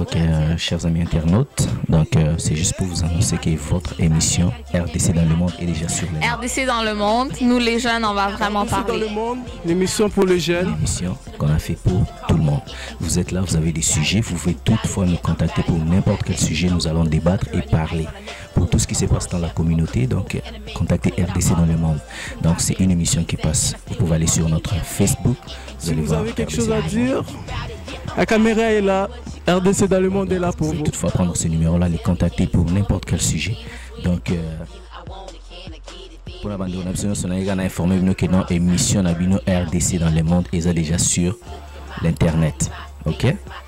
Ok, chers amis internautes, donc c'est juste pour vous annoncer que votre émission RDC dans le monde est déjà sur les RDC dans le monde, nous les jeunes, on va vraiment RDC dans parler. le monde, l'émission pour les jeunes. émission qu'on a fait pour tout le monde. Vous êtes là, vous avez des sujets, vous pouvez toutefois nous contacter pour n'importe quel sujet, nous allons débattre et parler. Pour tout ce qui se passe dans la communauté, donc contactez RDC dans le monde. Donc c'est une émission qui passe. Vous pouvez aller sur notre Facebook. Si vous avez quelque chose à dire, la caméra est là. RDC dans le monde est là pour vous. Toutefois, prendre ce numéro-là, les contacter pour n'importe quel sujet. Donc, pour la bande, on a informé que notre émission RDC dans le monde est déjà sur l'internet. Ok?